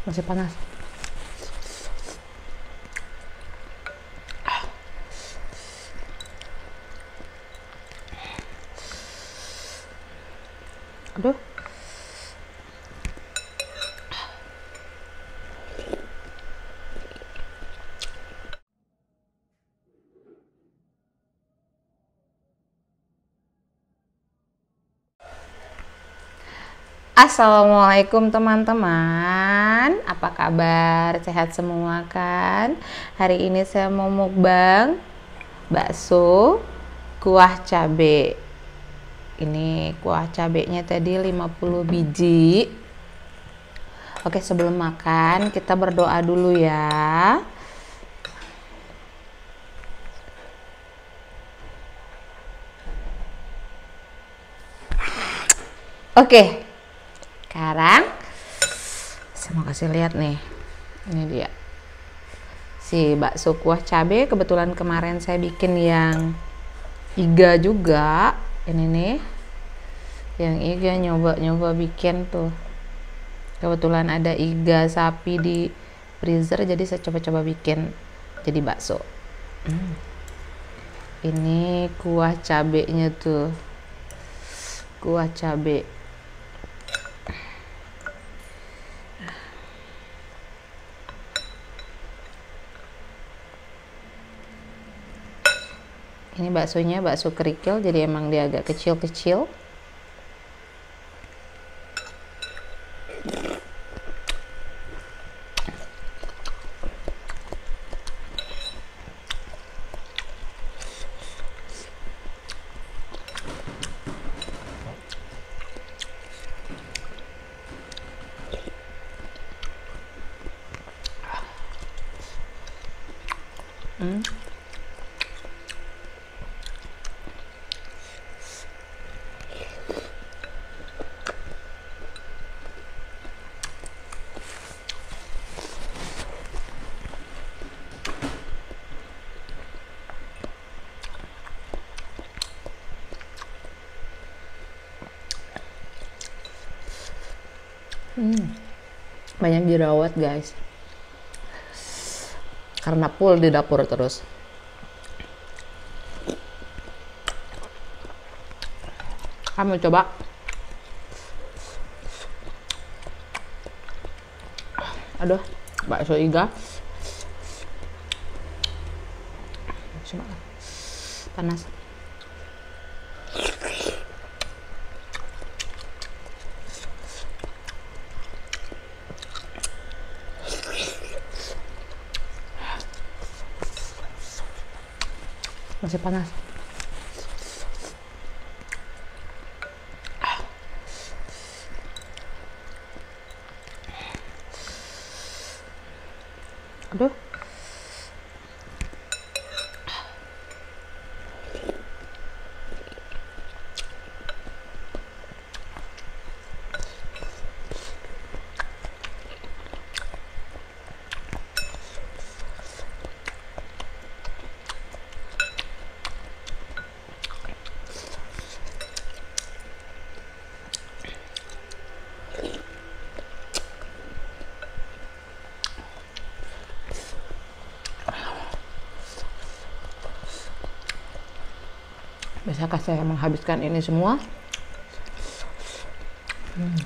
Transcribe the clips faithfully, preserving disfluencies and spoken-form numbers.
Masih panas. Aduh. Assalamualaikum teman-teman, apa kabar? Sehat semua kan? Hari ini saya mau mukbang bakso kuah cabe. Ini kuah cabenya tadi lima puluh biji. Oke, sebelum makan kita berdoa dulu ya. Oke, sekarang saya mau kasih lihat nih, ini dia si bakso kuah cabe. Kebetulan kemarin saya bikin yang iga juga, ini nih yang iga, nyoba-nyoba bikin tuh. Kebetulan ada iga sapi di freezer, jadi saya coba-coba bikin jadi bakso. hmm. Ini kuah cabenya tuh, kuah cabe. Ini baksonya bakso kerikil, jadi emang dia agak kecil-kecil. Hmm. Hmm, banyak jerawat guys, karena full di dapur terus. Kamu coba. Aduh, bakso iga. Coba. Panas. Masih panas. Aduh. Bisakah saya menghabiskan ini semua? Hmm.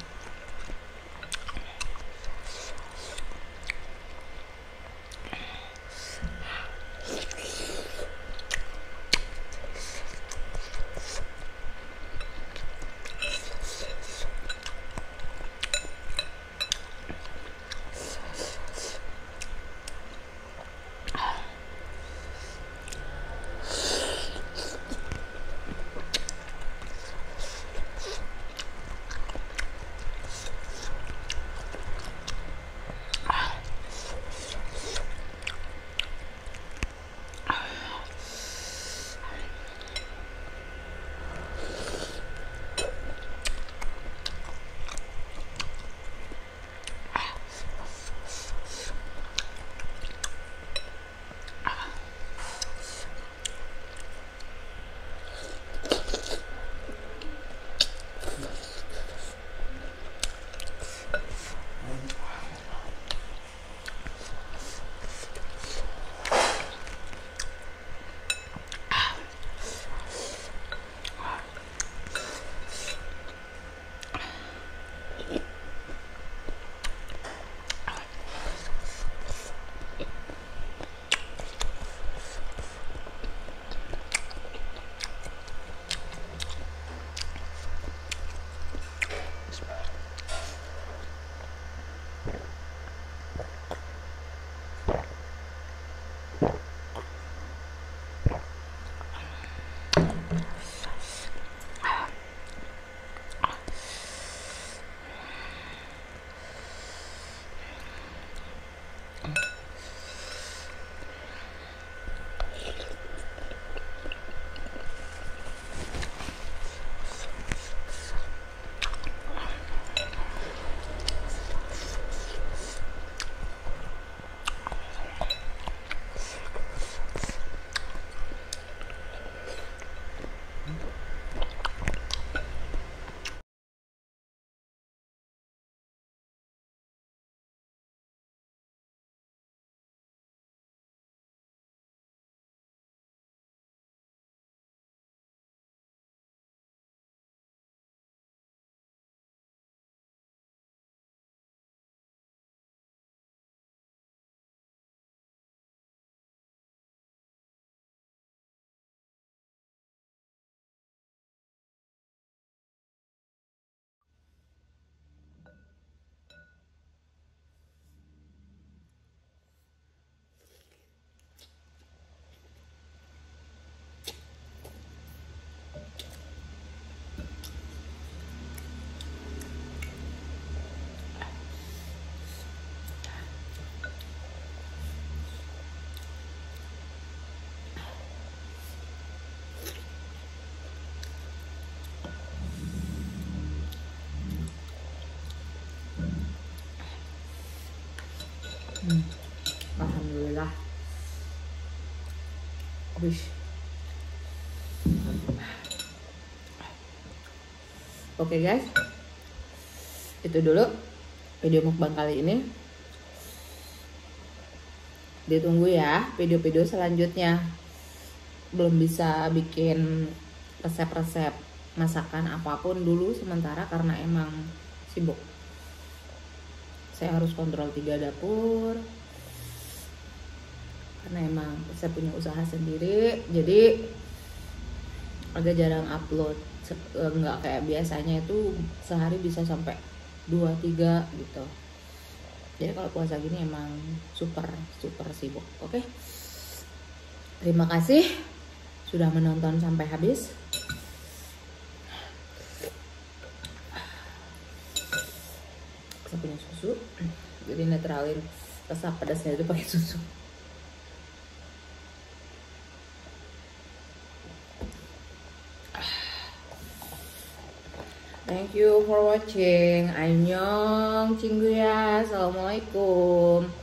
Wish. Oke guys, itu dulu video mukbang kali ini. Ditunggu ya video-video selanjutnya. Belum bisa bikin resep-resep masakan apapun dulu sementara karena emang sibuk. Saya harus kontrol tiga dapur karena emang saya punya usaha sendiri, jadi agak jarang upload. Nggak kayak biasanya itu sehari bisa sampai dua tiga gitu. Jadi kalau puasa gini emang super super sibuk. Oke, terima kasih sudah menonton sampai habis. Saya punya susu, jadi netralin rasa pedasnya itu pakai susu. Thank you for watching. Annyeong, Cinggu ya. Assalamualaikum.